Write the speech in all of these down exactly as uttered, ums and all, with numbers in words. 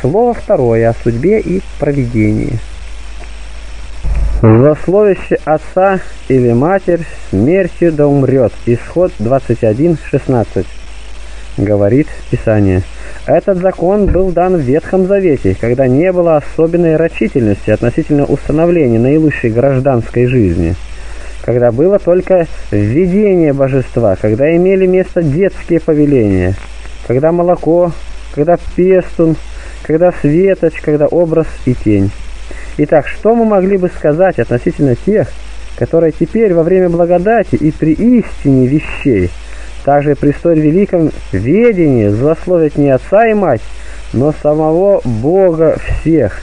Слово второе о судьбе и провидении. Злословящий отца или матерь смертью да умрет. Исход двадцать один шестнадцать. Говорит Писание. Этот закон был дан в Ветхом Завете, когда не было особенной рачительности относительно установления наилучшей гражданской жизни, когда было только введение божества, когда имели место детские повеления, когда молоко, когда пестун, когда светоч, когда образ и тень. Итак, что мы могли бы сказать относительно тех, которые теперь во время благодати и при истине вещей, также при столь великом ведении злословят не отца и мать, но самого Бога всех?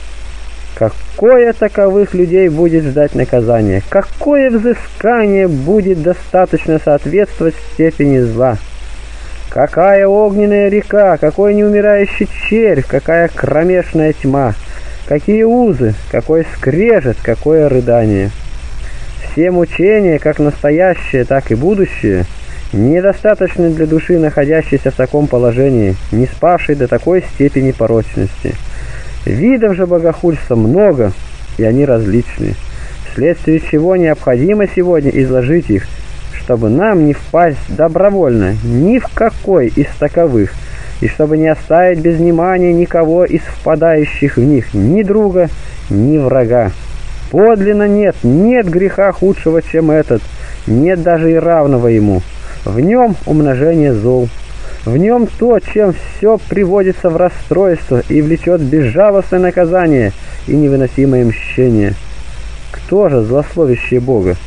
Какое таковых людей будет ждать наказание? Какое взыскание будет достаточно соответствовать степени зла? Какая огненная река, какой неумирающий червь, какая кромешная тьма, какие узы, какой скрежет, какое рыдание. Все мучения, как настоящее, так и будущее, недостаточны для души, находящейся в таком положении, не спавшей до такой степени порочности. Видов же богохульства много, и они различны, вследствие чего необходимо сегодня изложить их, чтобы нам не впасть добровольно ни в какой из таковых, и чтобы не оставить без внимания никого из впадающих в них, ни друга, ни врага. Подлинно нет, нет греха худшего, чем этот, нет даже и равного ему. В нем умножение зол, в нем то, чем все приводится в расстройство и влечет безжалостное наказание и невыносимое мщение. Кто же злословящие Бога?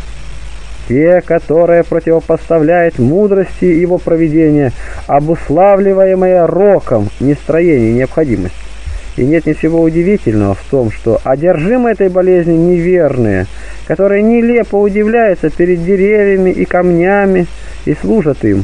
Те, которые противопоставляют мудрости его провидения, обуславливаемое роком, нестроение, необходимость. И нет ничего удивительного в том, что одержимы этой болезнью неверные, которые нелепо удивляются перед деревьями и камнями и служат им.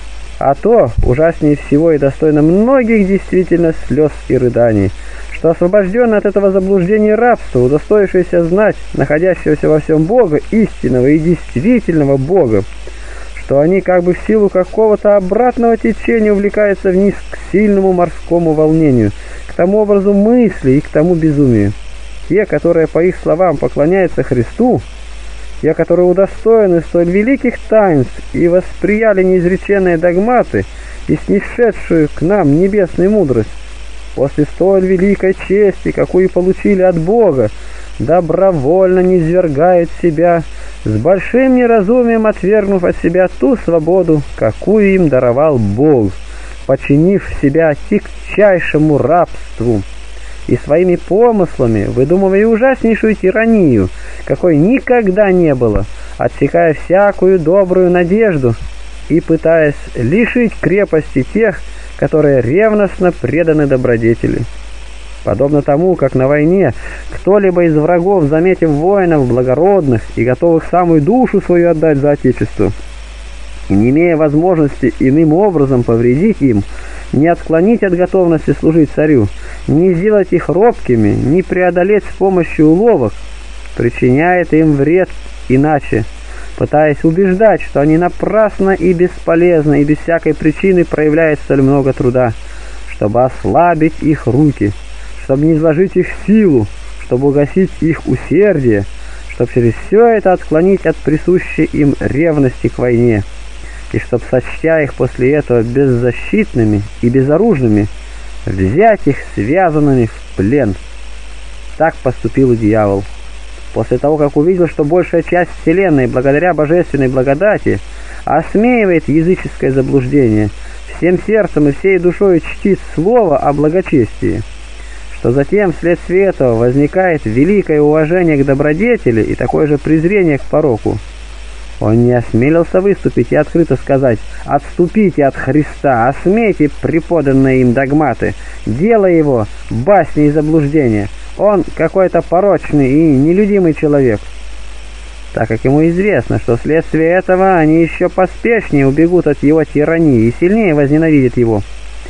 А то, ужаснее всего и достойно многих действительно слез и рыданий, что освобожденный от этого заблуждения рабства, удостоившийся знать находящегося во всем Бога, истинного и действительного Бога, что они как бы в силу какого-то обратного течения увлекаются вниз к сильному морскому волнению, к тому образу мысли и к тому безумию. Те, которые, по их словам, поклоняются Христу, те, которые удостоены столь великих таинств и восприяли неизреченные догматы и снисшедшую к нам небесную мудрость, после столь великой чести, какую получили от Бога, добровольно низвергают себя, с большим неразумием отвергнув от себя ту свободу, какую им даровал Бог, подчинив себя тягчайшему рабству, и своими помыслами выдумывая ужаснейшую тиранию, какой никогда не было, отсекая всякую добрую надежду и пытаясь лишить крепости тех, которые ревностно преданы добродетели. Подобно тому, как на войне кто-либо из врагов, заметив воинов благородных и готовых самую душу свою отдать за Отечество, и не имея возможности иным образом повредить им, не отклонить от готовности служить царю, не сделать их робкими, не преодолеть с помощью уловок, причиняет им вред иначе, пытаясь убеждать, что они напрасно и бесполезно и без всякой причины проявляют столь много труда, чтобы ослабить их руки, чтобы не изложить их силу, чтобы угасить их усердие, чтобы через все это отклонить от присущей им ревности к войне, и чтоб, сочтя их после этого беззащитными и безоружными, взять их связанными в плен. Так поступил и дьявол. После того, как увидел, что большая часть вселенной, благодаря божественной благодати, осмеивает языческое заблуждение, всем сердцем и всей душой чтит слово о благочестии, что затем вследствие этого возникает великое уважение к добродетели и такое же презрение к пороку, он не осмелился выступить и открыто сказать: «Отступите от Христа, осмейте преподанные им догматы, дело его басни и заблуждения. Он какой-то порочный и нелюдимый человек», так как ему известно, что вследствие этого они еще поспешнее убегут от его тирании и сильнее возненавидят его.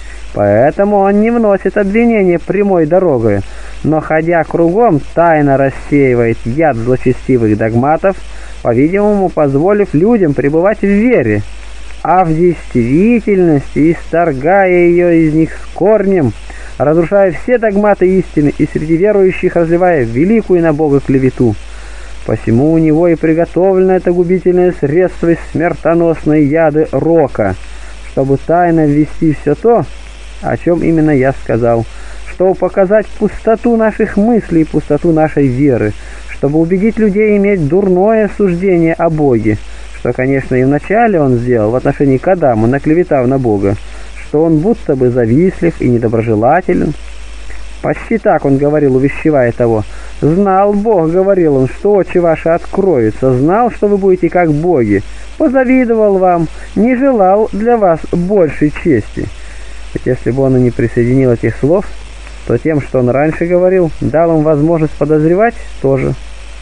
Поэтому он не вносит обвинения прямой дорогой, но, ходя кругом, тайно рассеивает яд злочестивых догматов, по-видимому, позволив людям пребывать в вере, а в действительности, исторгая ее из них с корнем, разрушая все догматы истины и среди верующих разливая великую на Бога клевету. Посему у него и приготовлено это губительное средство из смертоносной яды рока, чтобы тайно ввести все то, о чем именно я сказал, чтобы показать пустоту наших мыслей и пустоту нашей веры, чтобы убедить людей иметь дурное суждение о Боге, что, конечно, и вначале он сделал в отношении к Адаму, наклеветав на Бога, что он будто бы завистлив и недоброжелателен. Почти так он говорил, увещевая того. «Знал Бог, — говорил он, — что очи ваши откроются, знал, что вы будете как боги, позавидовал вам, не желал для вас большей чести». Ведь если бы он и не присоединил этих слов, то тем, что он раньше говорил, дал им возможность подозревать тоже.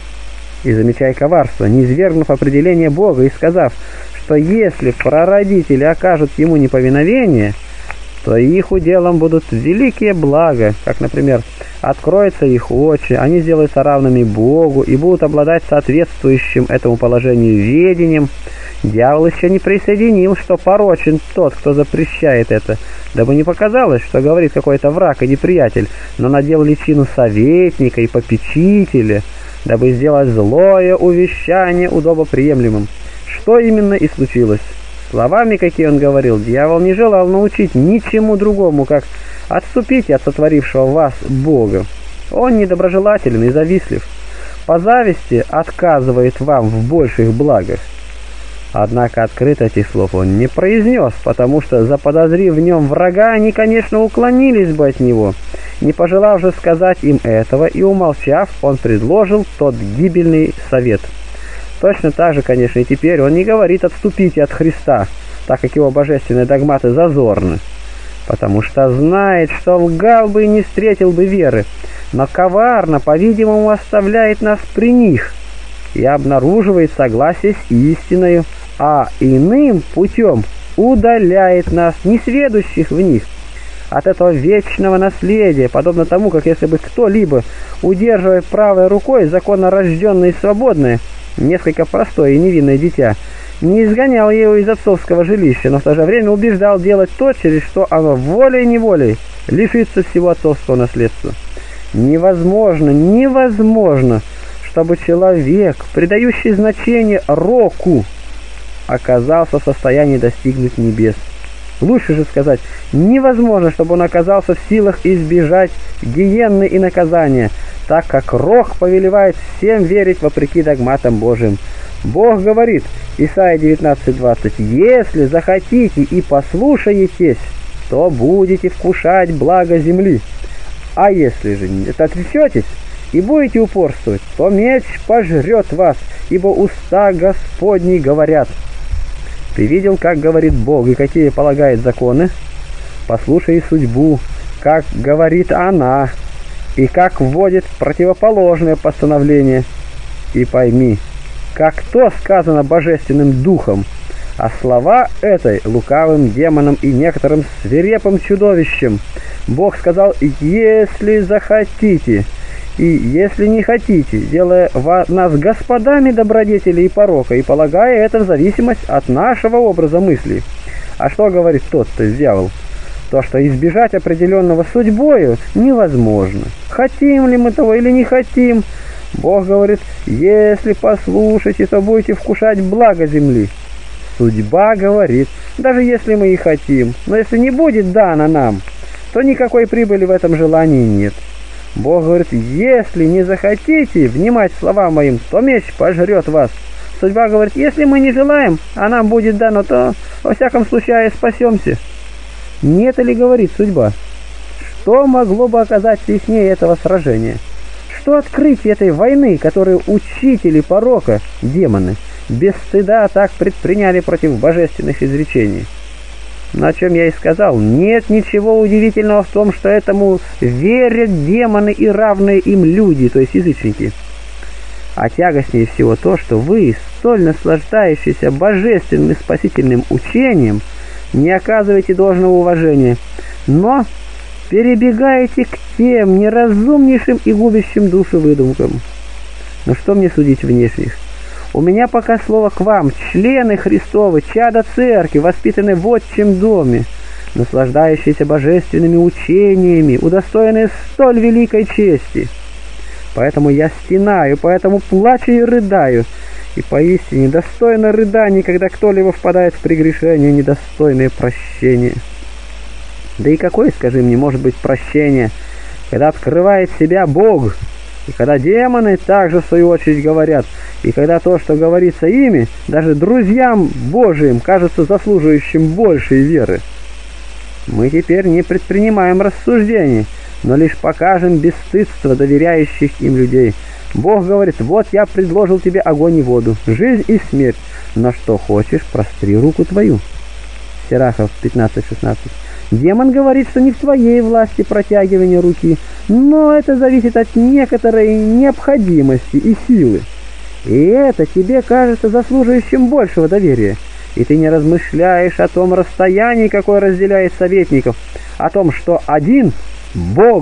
И замечая коварство, не извергнув определение Бога и сказав, что если прародители окажут ему неповиновение, то их уделом будут великие блага, как, например, откроются их очи, они сделаются равными Богу и будут обладать соответствующим этому положению ведением. Дьявол еще не присоединил, что порочен тот, кто запрещает это, дабы не показалось, что говорит какой-то враг и неприятель, но надел личину советника и попечителя, дабы сделать злое увещание удобоприемлемым. Что именно и случилось. Словами, какие он говорил, дьявол не желал научить ничему другому, как отступить от сотворившего вас Бога. Он недоброжелателен и завистлив. По зависти отказывает вам в больших благах. Однако открыто этих слов он не произнес, потому что, заподозрив в нем врага, они, конечно, уклонились бы от него. Не пожелав же сказать им этого и умолчав, он предложил тот гибельный совет. Точно так же, конечно, и теперь он не говорит «отступите от Христа», так как его божественные догматы зазорны, потому что знает, что лгал бы и не встретил бы веры, но коварно, по-видимому, оставляет нас при них и обнаруживает согласие с истиною, а иным путем удаляет нас, несведущих в них, от этого вечного наследия, подобно тому, как если бы кто-либо, удерживая правой рукой законно рожденное и свободное, несколько простое и невинное дитя, не изгонял его из отцовского жилища, но в то же время убеждал делать то, через что оно волей-неволей лишится всего отцовского наследства. Невозможно, невозможно, чтобы человек, придающий значение року, оказался в состоянии достигнуть небес. Лучше же сказать, невозможно, чтобы он оказался в силах избежать гиенны и наказания, так как рок повелевает всем верить вопреки догматам Божьим. Бог говорит, Исайя девятнадцать двадцать, «Если захотите и послушаетесь, то будете вкушать благо земли. А если же отречетесь и будете упорствовать, то меч пожрет вас, ибо уста Господни говорят». Ты видел, как говорит Бог и какие полагает законы? Послушай судьбу, как говорит она, и как вводит противоположное постановление. И пойми, как то сказано божественным духом, а слова этой лукавым демоном и некоторым свирепым чудовищем. Бог сказал, если захотите, и если не хотите, делая нас господами добродетели и порока, и полагая это в зависимость от нашего образа мыслей. А что говорит тот-то дьявол? То, что избежать определенного судьбою невозможно. Хотим ли мы того или не хотим? Бог говорит, если послушаете, то будете вкушать благо земли. Судьба говорит, даже если мы и хотим, но если не будет дано нам, то никакой прибыли в этом желании нет. Бог говорит, если не захотите внимать словам моим, то меч пожрет вас. Судьба говорит, если мы не желаем, а нам будет дано, то во всяком случае спасемся. Не это ли говорит судьба? Что могло бы оказаться яснее этого сражения? Что открытие этой войны, которую учители порока, демоны, без стыда так предприняли против божественных изречений? Но о чем я и сказал, нет ничего удивительного в том, что этому верят демоны и равные им люди, то есть язычники. А тягостнее всего то, что вы, столь наслаждающиеся божественным и спасительным учением, не оказываете должного уважения, но перебегаете к тем неразумнейшим и губящим душу выдумкам. Но что мне судить внешних? У меня пока слово к вам, члены Христовы, чада церкви, воспитанные в отчим доме. наслаждающиеся божественными учениями, удостоенные столь великой чести. Поэтому я стенаю, поэтому плачу и рыдаю, и поистине достойно рыданий, когда кто-либо впадает в прегрешение, недостойное прощения. Да и какое, скажи мне, может быть прощение, когда открывает себя Бог, и когда демоны также в свою очередь говорят, и когда то, что говорится ими, даже друзьям Божиим кажется заслуживающим большей веры. Мы теперь не предпринимаем рассуждений, но лишь покажем бесстыдство доверяющих им людей. Бог говорит: вот я предложил тебе огонь и воду, жизнь и смерть, на что хочешь, простри руку твою. Сирахов пятнадцать шестнадцать. Демон говорит, что не в твоей власти протягивание руки, но это зависит от некоторой необходимости и силы. И это тебе кажется заслуживающим большего доверия. И ты не размышляешь о том расстоянии, какое разделяет советников, о том, что один — Бог,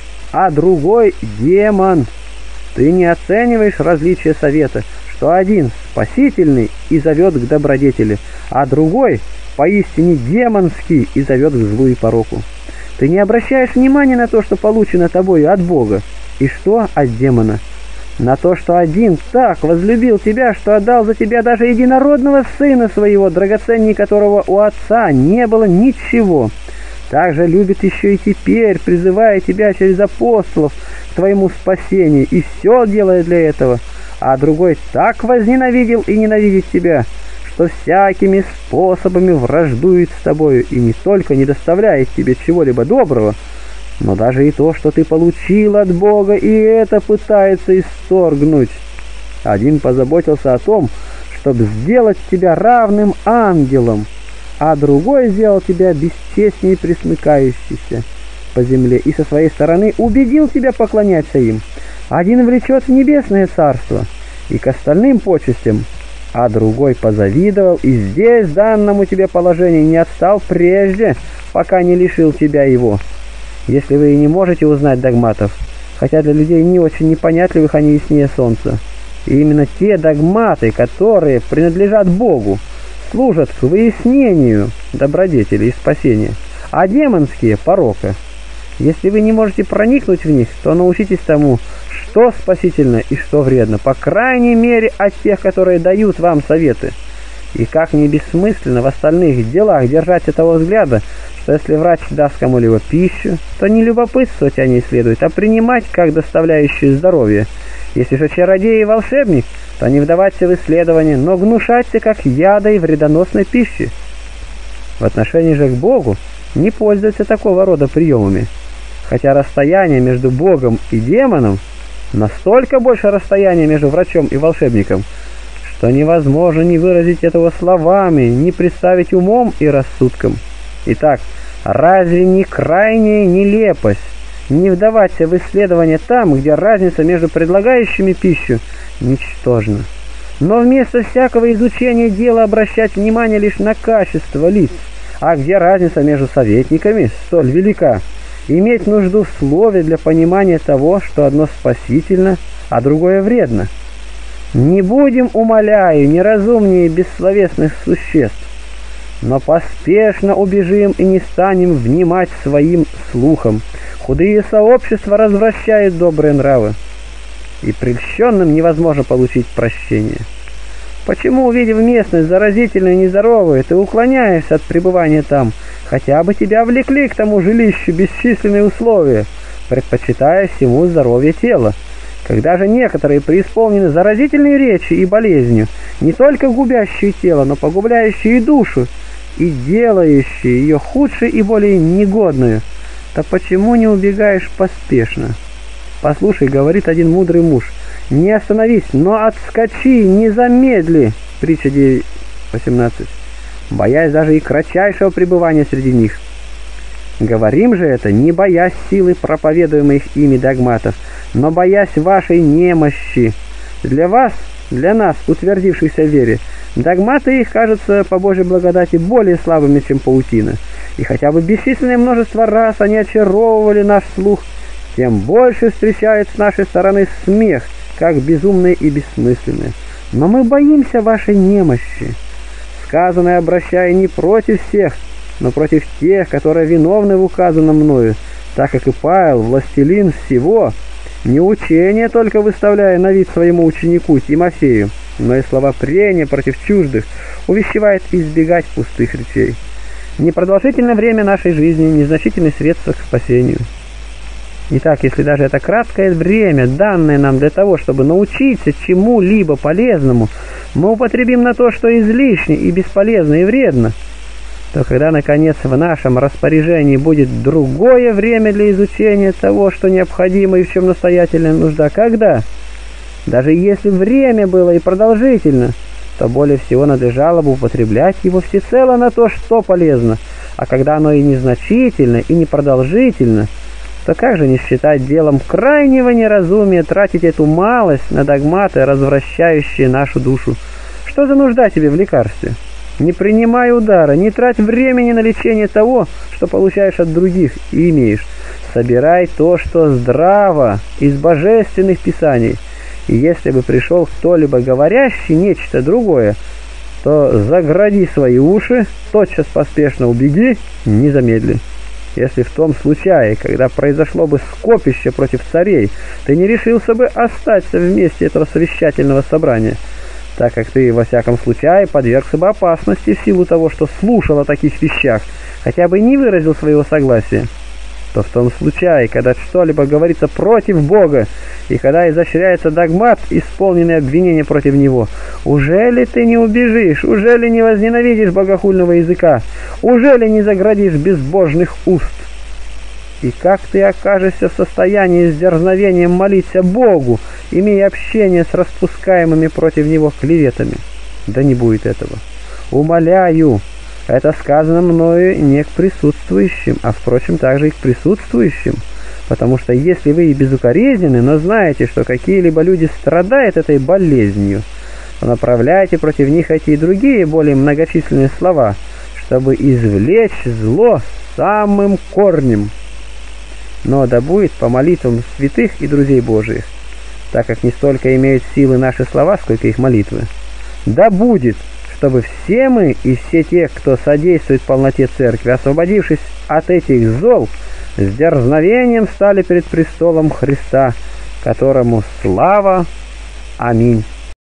а другой — демон. Ты не оцениваешь различия совета, что один спасительный и зовет к добродетели, а другой поистине демонский и зовет к злу и пороку. Ты не обращаешь внимания на то, что получено тобою от Бога, и что от демона, на то, что один так возлюбил тебя, что отдал за тебя даже единородного сына своего, драгоценней которого у отца не было ничего. Также любит еще и теперь, призывая тебя через апостолов к твоему спасению, и все делает для этого. А другой так возненавидел и ненавидит тебя, что всякими способами враждует с тобою и не только не доставляет тебе чего-либо доброго, но даже и то, что ты получил от Бога, и это пытается исторгнуть. Один позаботился о том, чтобы сделать тебя равным ангелам, а другой сделал тебя бесчестней присмыкающейся по земле и со своей стороны убедил тебя поклоняться им. Один влечет в небесное царство и к остальным почестям, а другой позавидовал и здесь данному тебе положению не отстал прежде, пока не лишил тебя его. Если вы и не можете узнать догматов, хотя для людей не очень непонятливых они яснее солнца, и именно те догматы, которые принадлежат Богу, служат к выяснению добродетели и спасения, а демонские — порока. Если вы не можете проникнуть в них, то научитесь тому, что спасительно и что вредно, по крайней мере от тех, которые дают вам советы. И как не бессмысленно в остальных делах держаться того взгляда, что если врач даст кому-либо пищу, то не любопытствовать о ней следует, а принимать как доставляющую здоровье. Если же чародей и волшебник, то не вдаваться в исследования, но гнушаться как яда и вредоносной пищи. В отношении же к Богу не пользуются такого рода приемами, хотя расстояние между Богом и демоном настолько больше расстояния между врачом и волшебником, что невозможно ни выразить этого словами, ни представить умом и рассудком. Итак, разве не крайняя нелепость не вдаваться в исследования там, где разница между предлагающими пищу ничтожна, но вместо всякого изучения дела обращать внимание лишь на качество лиц, а где разница между советниками столь велика, иметь нужду в слове для понимания того, что одно спасительно, а другое вредно? Не будем, умоляю, неразумнее бессловесных существ, но поспешно убежим и не станем внимать своим слухам. Худые сообщества развращают добрые нравы, и прельщенным невозможно получить прощение. Почему, увидев местность заразительную и нездоровую, ты уклоняешься от пребывания там, хотя бы тебя влекли к тому жилищу бесчисленные условия, предпочитая всему здоровье тела? Когда же некоторые преисполнены заразительной речи и болезнью, не только губящие тело, но погубляющие и душу, и делающие ее худшей и более негодную, то почему не убегаешь поспешно? Послушай, говорит один мудрый муж, не остановись, но отскочи, не замедли. Притча девять восемнадцать. Боясь даже и кратчайшего пребывания среди них. Говорим же это, не боясь силы проповедуемых ими догматов, но боясь вашей немощи. Для вас, для нас, утвердившихся в вере, догматы их кажутся по Божьей благодати более слабыми, чем паутина. И хотя бы бесчисленное множество раз они очаровывали наш слух, тем больше встречают с нашей стороны смех, как безумные и бессмысленные. Но мы боимся вашей немощи, сказанное обращая не против всех, но против тех, которые виновны в указанном мною, так как и Павел, властелин всего, не учение только выставляя на вид своему ученику Тимофею, но и слова прения против чуждых увещевает избегать пустых речей. Непродолжительное время нашей жизни – незначительное средство к спасению. Итак, если даже это краткое время, данное нам для того, чтобы научиться чему-либо полезному, мы употребим на то, что излишне и бесполезно и вредно, то когда, наконец, в нашем распоряжении будет другое время для изучения того, что необходимо и в чем настоятельная нужда, когда, даже если время было и продолжительно, то более всего надлежало бы употреблять его всецело на то, что полезно, а когда оно и незначительно, и непродолжительно, то как же не считать делом крайнего неразумия тратить эту малость на догматы, развращающие нашу душу? Что за нужда тебе в лекарстве? Не принимай удара, не трать времени на лечение того, что получаешь от других и имеешь. Собирай то, что здраво, из божественных писаний. И если бы пришел кто-либо говорящий нечто другое, то загради свои уши, тотчас поспешно убеги, не замедли. Если в том случае, когда произошло бы скопище против царей, ты не решился бы остаться вместе этого совещательного собрания, так как ты, во всяком случае, подвергся бы опасности в силу того, что слушал о таких вещах, хотя бы и не выразил своего согласия, то в том случае, когда что-либо говорится против Бога, и когда изощряется догмат, исполненный обвинения против Него, уже ли ты не убежишь, уже ли не возненавидишь богохульного языка, уже ли не заградишь безбожных уст? И как ты окажешься в состоянии с дерзновением молиться Богу, имея общение с распускаемыми против Него клеветами? Да не будет этого. Умоляю, это сказано мною не к присутствующим, а, впрочем, также и к присутствующим, потому что если вы и безукоризненны, но знаете, что какие-либо люди страдают этой болезнью, то направляйте против них эти и другие более многочисленные слова, чтобы извлечь зло самым корнем. Но да будет по молитвам святых и друзей Божиих, так как не столько имеют силы наши слова, сколько их молитвы. Да будет, чтобы все мы и все те, кто содействует полноте Церкви, освободившись от этих зол, с дерзновением стали перед престолом Христа, которому слава. Аминь.